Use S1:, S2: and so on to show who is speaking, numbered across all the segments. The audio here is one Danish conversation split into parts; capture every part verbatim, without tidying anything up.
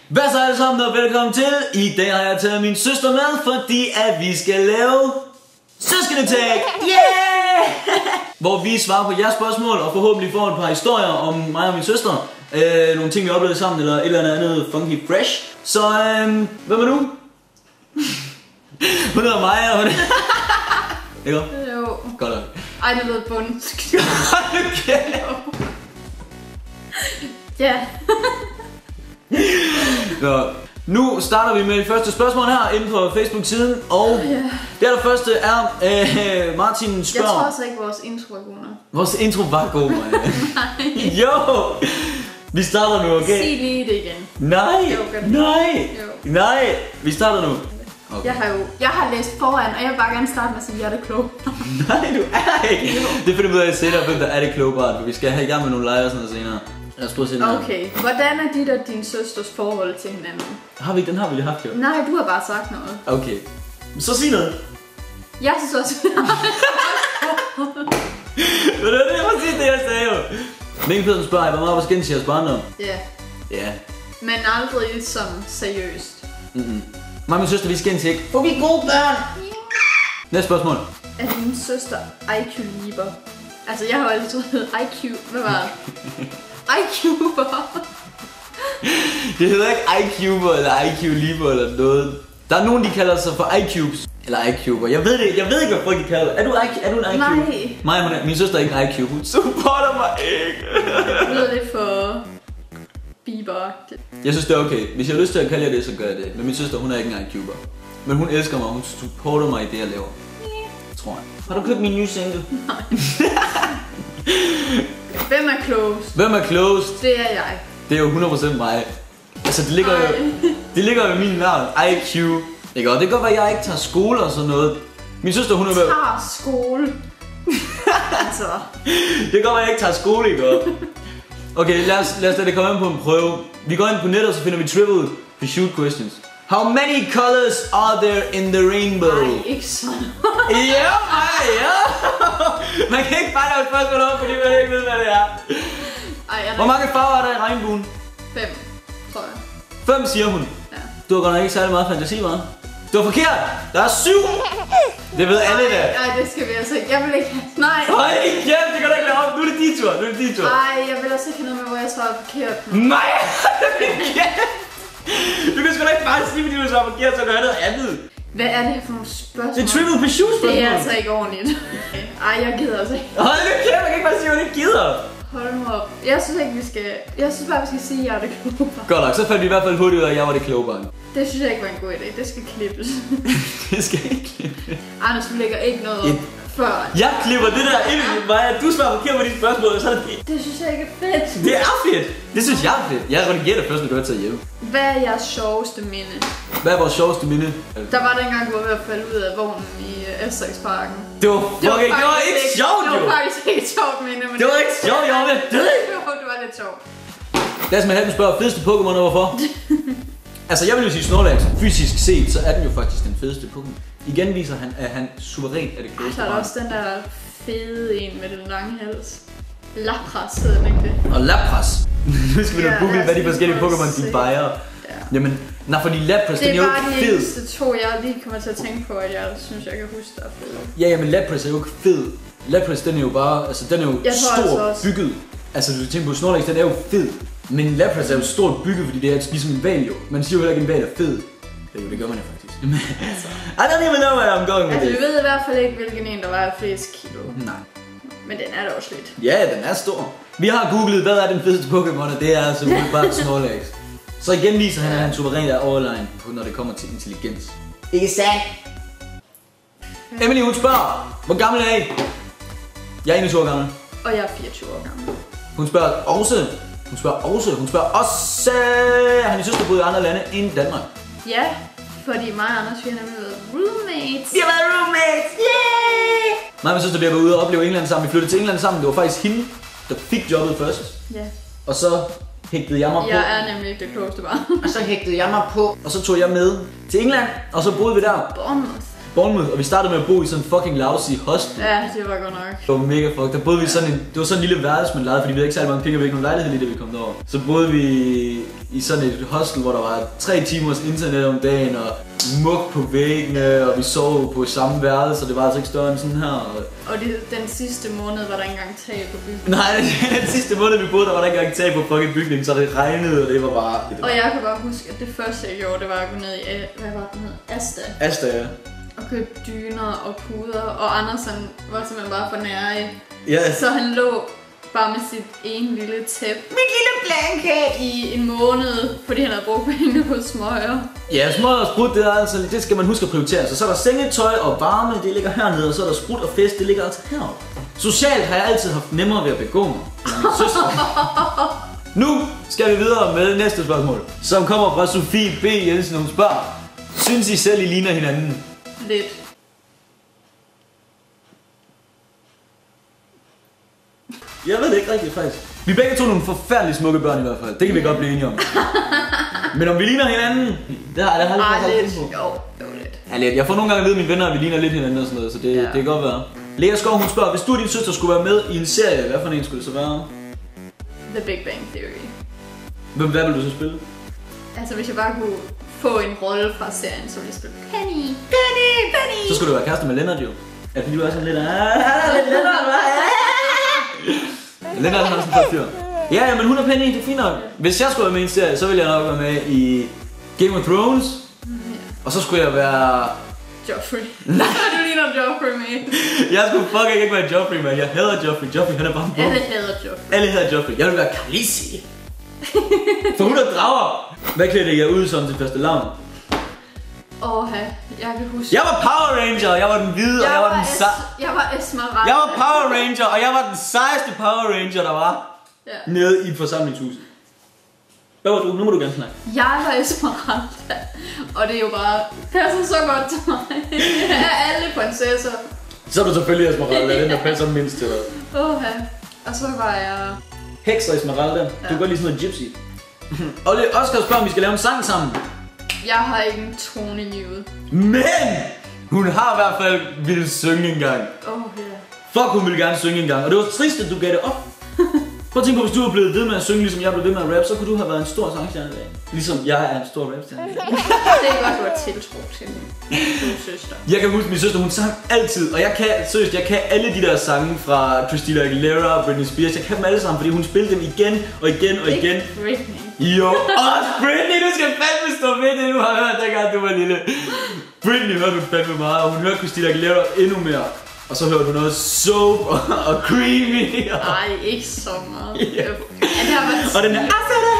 S1: Hvad så alle sammen og velkommen til. I dag har jeg taget min søster med, fordi at vi skal lave søskendetag. Yeah! Hvor vi svarer på jeres spørgsmål og forhåbentlig får et par historier om mig og min søster. øh, Nogle ting vi oplevede sammen eller et eller andet funky fresh. Så øh, hvem er du? Hun hedder Maja og hun ikke?
S2: Jo.
S1: Godt nok.
S2: Ej, det lød bundsk.
S1: Okay.
S2: Ja.
S1: Nå, nu starter vi med det første spørgsmål her inde på Facebook-siden. Og
S2: ja.
S1: det allerførste er, øh, Martin spørger.
S2: Jeg tror altså ikke, vores intro var god nok.
S1: Vores intro var god, Maja.
S2: Nej.
S1: Jo! Vi starter nu, okay?
S2: Sig lige det igen.
S1: Nej!
S2: Jo,
S1: Nej!
S2: Jo.
S1: Nej! Vi starter nu. Okay.
S2: Jeg har jo jeg har læst foran, og jeg vil bare gerne starte med at sige, at jeg er det klog.
S1: Nej, du er ikke! Det finder vi ud af senere, hvem der er det klogbart. Vi skal have i gang med nogle lejre og sådan noget senere. Lad os prøve at se den her.
S2: Okay, hvordan er dit og din søsters forhold til hinanden?
S1: Har vi ikke? Den har vi lige haft, jo.
S2: Nej, du har bare sagt noget.
S1: Okay. Så sig noget.
S2: Jeg synes også,
S1: Men det er præcis det, jeg sagde jo. Mikkel Pedersen spørger, hvor meget var skændt til jeres barndom?
S2: ja,
S1: Ja.
S2: men aldrig sådan seriøst.
S1: Mm-mm. Mig og min søster, vi skændes ikke. For vi er gode børn. Næste spørgsmål.
S2: Er din søster I Q-lieber? Altså, jeg har jo altid troet I Q. Hvad var det? I Q'er.
S1: Det hedder ikke iCuber eller iQ-lieber eller noget. Der er nogen, de kalder sig for iCubes. Eller iCuber. Jeg ved det. Jeg ved ikke, hvad folk de kalder det. Er du, I, er du en iQ?
S2: Nej.
S1: Mig, hun er, min søster er ikke en iQ. Hun supporter mig ikke.
S2: Det lyder lidt for Bieber.
S1: Jeg synes, det er okay. Hvis jeg har lyst til at kalde jer det, så gør jeg det. Men min søster, hun er ikke en iCuber. Men hun elsker mig, hun supporter mig i det, jeg laver. Tror jeg. Har du købt min nye single?
S2: Nej. Hvem er klogest?
S1: Hvem er klogest?
S2: Det er jeg.
S1: Det er jo hundrede procent mig. Altså, det ligger jo, det ligger jo i min navn. I Q. Ikke? Og det kan godt være, at jeg ikke tager skole og sådan noget. Min søster, hun er med.
S2: Tager skole. Altså.
S1: Det kan godt være, at jeg ikke tager skole, ikke? Okay, lad os, lad os lade det komme ind på en prøve. Vi går ind på nettet, og så finder vi Trivial Pursuit Questions. How many colors are there in the rainbow?
S2: Nej, ikke sådan.
S1: Ja, ej, ja. Man kan ikke bare lave et spørgsmål op, fordi man ikke ved, hvad det er.
S2: Ej, jeg
S1: Hvor mange farver er der i regnbuen?
S2: Fem, tror jeg.
S1: Fem, siger hun.
S2: Ja.
S1: Du har godt nok ikke særlig meget fantasi, hva'? Du er forkert! Der er syv! Det ved alle da.
S2: Nej, det skal vi altså ikke. Jeg vil ikke. Nej.
S1: Høj, ja, det kan du ikke lave op. Nu er det din tur. Nu er det din tur.
S2: Nej, jeg vil også ikke have noget med, hvor jeg svarer forkert.
S1: Nej! Du kan sgu da ikke bare sige, fordi du svarer forkert, så gør jeg noget andet.
S2: Hvad er det her for nogle spørgsmål?
S1: Det er Trivial Pursuit spørgsmål.
S2: Det er altså ikke ordentligt. Ej, jeg gider altså ikke.
S1: Hold nu kæft, man kan ikke bare sige, at man ikke gider.
S2: Hold nu op. Jeg synes ikke, vi skal... Jeg synes bare, vi skal sige, at jeg er det kloge.
S1: Godt nok, så fandt vi i hvert fald hurtigt ud af, at jeg var det kloge barn.
S2: Det synes jeg ikke var en god idé. Det skal klippes.
S1: Det skal ikke klippes.
S2: Anders, vi lægger ikke noget op før.
S1: Jeg klipper det der ind i mig, at du svarer forkert på dine spørgsmål, og så er det fint.
S2: Det synes jeg ikke er fedt.
S1: Det er fedt. Det synes jeg er fedt. Jeg redigerer det først, når du er taget hjem.
S2: Hvad er jeres sjoveste minde?
S1: Hvad er vores sjoveste minde?
S2: Der var dengang, du var ved at falde ud af vognen i Essex-parken.
S1: Det var, fucking, det var, det var ikke sjovt, jo!
S2: Det var faktisk ikke et sjovt minde, men...
S1: Det var ikke sjovt, jeg var ved at dø!
S2: Det var lidt sjovt.
S1: Lad os med Hatten spørge, fedeste Pokémon og hvorfor? Altså, jeg vil jo sige Snorlax. Fysisk set, så er den jo faktisk den fedeste Pokémon. Igen viser han, at han suverænt er det klogeste.
S2: Så er der også den der fede en med den lange hals. Lapras hedder den ikke det?
S1: Og Lapras. Nu skal vi da
S2: Ja,
S1: google, hvad de
S2: altså,
S1: forskellige
S2: det er
S1: Pokémon de
S2: sikkert.
S1: vejer.
S2: Ja.
S1: Jamen, nej, fordi Lapras,
S2: Det
S1: den er
S2: er
S1: jo
S2: bare
S1: ikke
S2: de
S1: fed.
S2: eneste to, jeg lige kommer til at tænke på, at jeg synes, jeg kan huske, der er fede.
S1: Ja, ja, men Lapras er jo ikke fed. Lapras, den er jo bare, altså den er jo
S2: Jeg tror
S1: stor
S2: altså også-
S1: bygget. Altså, du tænker på Snorlax, den er jo fed. Men Lapras er jo stort bygget, fordi det er ligesom en val jo. Man siger jo heller ikke, en val er fed. Det, jo, det gør man jo faktisk. I don't even know where I'm going with
S2: Altså,
S1: this.
S2: vi ved i hvert fald ikke, hvilken en, der var flest kilo.
S1: Nej.
S2: Men den er da også lidt.
S1: Ja, den er stor. Vi har googlet, hvad er den fedeste Pokémon, og det er altså bare Snorlax. Så igen viser han, at han suverænt er overlegen, når det kommer til intelligens. Ikke sandt? Emily, hun spørger, hvor gammel er I? Jeg er enogtyve år gammel.
S2: Og jeg er fireogtyve år gammel.
S1: Hun spørger også, hun spørger også, hun spørger også, har din søster boet i andre lande end Danmark?
S2: Ja, fordi mig og Anders, vi har nemlig været roommates.
S1: Vi har været roommates, yeah! Mig og min søster, vi har været ude og opleve England sammen. Vi flyttede til England sammen. Det var faktisk hende, der fik jobbet først.
S2: Ja.
S1: Og så hægtede jeg mig på.
S2: Jeg er nemlig ikke det klogeste barn.
S1: Og så hægtede jeg mig på. Og så tog jeg med til England, og så boede vi der.
S2: Bournemouth.
S1: Bournemouth, og vi startede med at bo i sådan en fucking lousy hostel.
S2: Ja, det var godt nok.
S1: Det var mega fuck. Der boede vi sådan en, det var sådan en lille værelse, man lejede, fordi vi havde ikke særlig mange penge, og vi havde ikke nogen lejlighed lige da vi kom derover. Så boede vi i sådan et hostel, hvor der var tre timers internet om dagen, og mug på væggene, og vi sov på samme værelse, og det var altså ikke større end sådan her.
S2: Og det, den sidste måned var der ikke engang tag på bygningen.
S1: Nej, den sidste måned vi boede, der var der ikke engang tag på fucking bygningen, så det regnede, og det var bare... Det var...
S2: Og jeg kan bare huske, at det første jeg gjorde, det var at gå ned i, hvad var den hed? Asta.
S1: Asta, ja.
S2: Og købe dyner og puder, og Andersen var simpelthen bare for nære.
S1: Ja.
S2: Så han lå bare med sit ene lille tæppe, mit lille blanket i en måned, fordi han havde brugt penge på smøger.
S1: Ja, smøger og sprut, det, er altså, det skal man huske at prioritere. Så, så er der sengetøj og varme, det ligger hernede, og så er der sprut og fest, det ligger altså heroppe. Socialt har jeg altid haft nemmere ved at begå mig med min søster. Nu skal vi videre med næste spørgsmål, som kommer fra Sofie B. Jensen. Hun spørger, synes I selv, I ligner hinanden?
S2: Lidt.
S1: Jeg ved det ikke rigtigt, faktisk. Vi er begge to nogle forfærdeligt smukke børn i hvert fald. Det kan vi godt blive enige om. Men om vi ligner hinanden, det har jeg aldrig
S2: Ej, lidt.
S1: på.
S2: Jo, jo lidt.
S1: Ja, lidt. Jeg får nogle gange at vide, at mine venner, at vi ligner lidt hinanden og sådan noget, så det, ja. det kan godt være. Lea Skov, hun spørger, hvis du og din søster skulle være med i en serie, hvad for en skulle det så være?
S2: The Big Bang Theory.
S1: Hvem, hvad vil du så spille?
S2: Altså, hvis jeg bare kunne få en rolle fra serien, så ville jeg spille Penny. Penny, Penny.
S1: Så skulle du være kæreste med Leonard, jo. Ja, fordi du er sådan lidt... Ah, lidt Leonard, hva'? Leonard, han er sådan en fyr. Ja, ja, men hun er Penny, det er fint nok. Hvis jeg skulle være med i en serie, så ville jeg nok være med i Game of Thrones.
S2: Ja.
S1: Og så skulle jeg være...
S2: Joffrey. Nej, du ligner Joffrey med.
S1: Jeg skulle fucking ikke være Joffrey, man. Jeg hader Joffrey. Joffrey, han er bare en bum.
S2: Alle hader Joffrey.
S1: Alle hader Joffrey. Jeg vil være Khaleesi. For hun er drager. Hvad klædte jeg ud som til første lavn?
S2: Åh, jeg kan huske.
S1: Jeg var Power Ranger, og jeg var den hvide, og jeg var den
S2: es-
S1: sej.
S2: Jeg var Esmeralda.
S1: Jeg var Power Ranger, og jeg var den sejeste Power Ranger, der var
S2: Ja.
S1: nede i forsamlingshuset. Hvad var du? Nu må du gerne snakke.
S2: Jeg var Esmeralda. Og det er jo bare... passer så godt til mig. Af alle prinsesser.
S1: Så er du selvfølgelig Esmeralda, den der passer mindst til dig.
S2: Åh, og så var jeg...
S1: Heks og Esmeralda. Du kan godt lide sådan noget gypsy. Olle, Oscar spørger, om vi skal lave en sang sammen.
S2: Jeg har ikke en tone i livet.
S1: Men hun har i hvert fald ville synge en gang.
S2: Åh, oh, ja.
S1: Fuck, hun ville gerne synge en gang. Og det var trist, at du gav det op. Prøv at tænke på, hvis du var blevet ved med at synge, ligesom jeg blev ved med at rap, så kunne du have været en stor sangstjerne i dag. Ligesom jeg er en stor rapstjerne i dag.
S2: Det er godt, du har tiltro til min søster.
S1: Jeg kan huske, min søster, hun sang altid. Og jeg kan, seriøst, jeg kan alle de der sange fra Christina Aguilera og Britney Spears. Jeg kan dem alle sammen, fordi hun spillede dem igen og igen og igen.
S2: Ikke Britney.
S1: Jo, og Britney, du skal fandme stå ved det, du har hørt, dengang du var lille. Britney hørte du fandme meget, og hun hørte Christina Aguilera endnu mere. Og så hørte du noget soap og, og creamy. Og...
S2: Nej, ikke så meget.
S1: Ja.
S2: Ja, det har været...
S1: Og den der...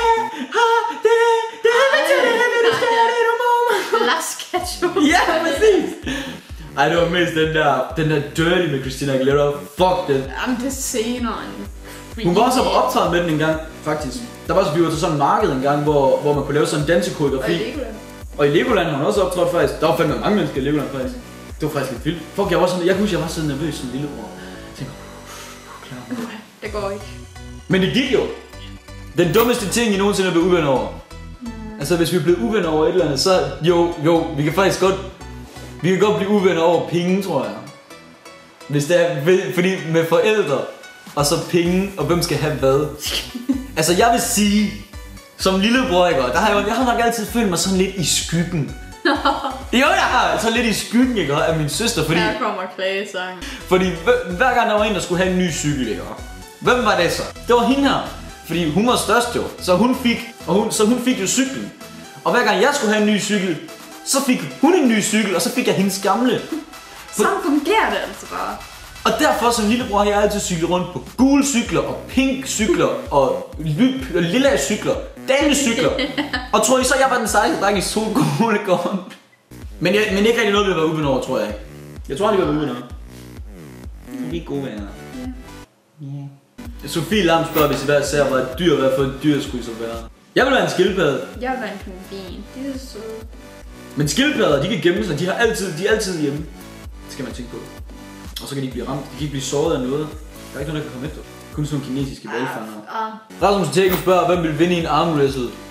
S2: Last Ketchup.
S1: Ja, præcis. Ej, det var mest den der, den der dirty med Christina Aguilera. Fuck den.
S2: Jamen, det er senere.
S1: Hun var også på optræde med den en gang, faktisk. Der var så, vi var til sådan en marked en gang, hvor, hvor man kunne lave sådan en dansekoreografi.
S2: Og i Legoland.
S1: Og i Legoland har hun også optrådt faktisk. Der var fandme mange mennesker i Legoland faktisk. Det var faktisk lidt vildt. Fuck, jeg var sådan, jeg kunne huske, jeg var så nervøs som lillebror. Jeg tænkte, klar.
S2: Det går ikke.
S1: Men det gik jo. Den dummeste ting, I nogensinde er blevet uvenner over. Mm. Altså, hvis vi er blevet uvenner over et eller andet, så jo, jo, vi kan faktisk godt, vi kan godt blive uvenner over penge, tror jeg. Hvis det er, fordi med forældre, og så penge, og hvem skal have hvad. Altså, jeg vil sige, som lillebror, ikke? Der har jeg, jeg har nok altid følt mig sådan lidt i skyggen. Jo, jeg har så lidt i skyggen, ikke? Af min søster, fordi...
S2: Her kommer klagesang.
S1: Fordi hver gang der var en, der skulle have en ny cykel, ikke? Hvem var det så? Det var hende her. Fordi hun var størst jo, så hun fik, og hun, så hun fik jo cyklen. Og hver gang jeg skulle have en ny cykel, så fik hun en ny cykel, og så fik jeg hendes gamle.
S2: Sådan fungerer det altså bare.
S1: Og derfor som lillebror har jeg altid cyklet rundt på gule cykler, og pink cykler, og lilla cykler, damecykler. Og tror I så, jeg var den sejeste dreng i Solgårdegården? Men, jeg, men ikke rigtig noget, vi har været uvenner over, tror jeg ikke. Jeg tror aldrig, vi har været uvenner. Vi er gode venner. Yeah. Sofie Lam spørger, hvis I hver ser, hvad et dyr, hvad for et dyr skulle I så være? Jeg vil være en skildpadde.
S2: Jeg vil være en pingvin. Det er så...
S1: Men skildpadder, de kan gemme sig. De, har altid, de er altid hjemme. Det skal man tænke på. Og så kan de ikke blive ramt. De kan ikke blive såret af noget. Der er ikke noget, der kan komme efter. Kun sådan nogle kinesiske valgfangere.
S2: Ah, ah.
S1: Rasmus Tækken spørger, hvem vil vinde i en armwrestle?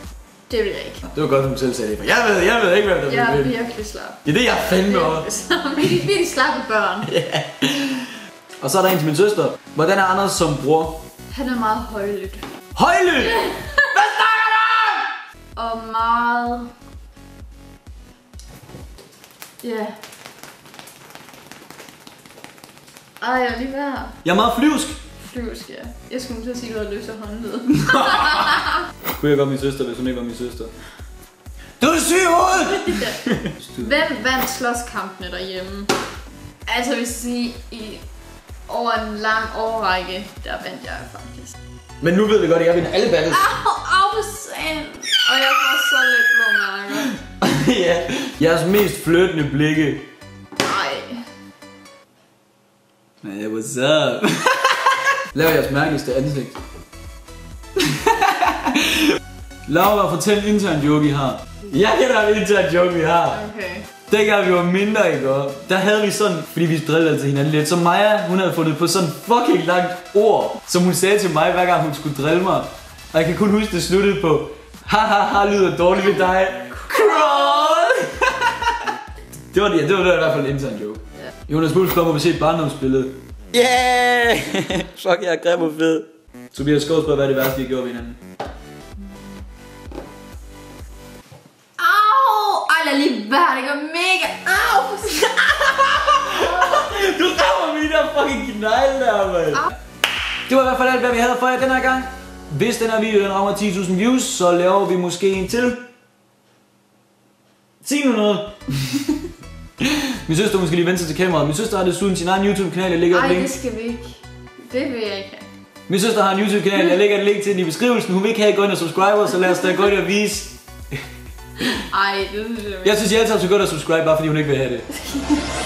S2: Det vil jeg ikke.
S1: Det var godt, hun selv sagde det. For jeg ved, jeg ved ikke, hvad der
S2: Jeg er
S1: vil.
S2: virkelig slap.
S1: Det er det, jeg fandme over.
S2: Vi er virkelig slappe børn.
S1: Ja. Og så er der en til min søster. Hvordan er Anders som bror?
S2: Han er meget højlydt.
S1: Højlydt! Hvad snakker du om?
S2: Og meget... Ja. Yeah. Ej, jeg er lige ved her.
S1: Jeg er meget flyvsk.
S2: Flyvsk, ja. Jeg skulle til at sige, at du havde løst af håndledet.
S1: Kunne jeg godt min søster, hvis hun ikke var min søster? Du er syg i hovedet!
S2: Ja. Hvem vandt slåskampene derhjemme? Altså, hvis jeg sige, i over en lang årrække, der vandt jeg faktisk.
S1: Men nu ved vi godt, at jeg vinder alle battles.
S2: Au, au, for sand. Og jeg får så lidt blå mærker.
S1: Ja, jeres mest flirtende blikke.
S2: Nej.
S1: Hey, what's up? Lav jeres mærkeligste ansigt. Laura, fortæl en intern joke, I har. Jeg kender en intern joke, vi har.
S2: Okay.
S1: Dengang vi var mindre, ikke? Der havde vi sådan, fordi vi drillede altid hinanden lidt. Så Maja, hun havde fundet på sådan fucking langt ord, som hun sagde til mig, hver gang hun skulle drille mig. Og jeg kan kun huske, det sluttede på, haha, ha, lyder dårligt ved dig. Crawl! Det var det, ja, det var det, i hvert fald en intern joke. Yeah. Jonas Mulf kommer og se et barndomsbillede. Yeah! Fuck, jeg er grim og fed. Tobias Skovs spørger, hvad er det værste, I har gjort ved hinanden?
S2: Ej, lad lige være, det gør mega... Au!
S1: Du rammer min der fucking knejl der, mand. Det var i hvert fald alt, hvad vi havde for jer den her gang. Hvis den her video den rammer ti tusind views, så laver vi måske en til. Sig nu noget. Min søster måske lige vente sig til kameraet. Min søster har desuden sin egen YouTube-kanal, jeg lægger et link.
S2: Ej, det skal vi ikke. Det vil jeg ikke have.
S1: Min søster har en YouTube-kanal, jeg lægger et link til den i beskrivelsen. Hun vil ikke have, at I går ind og subscriber, så lad os da gå ind og vise.
S2: Ej, det synes jeg ikke.
S1: Jeg synes, I altid har så godt at subscribe, bare fordi hun ikke vil have det.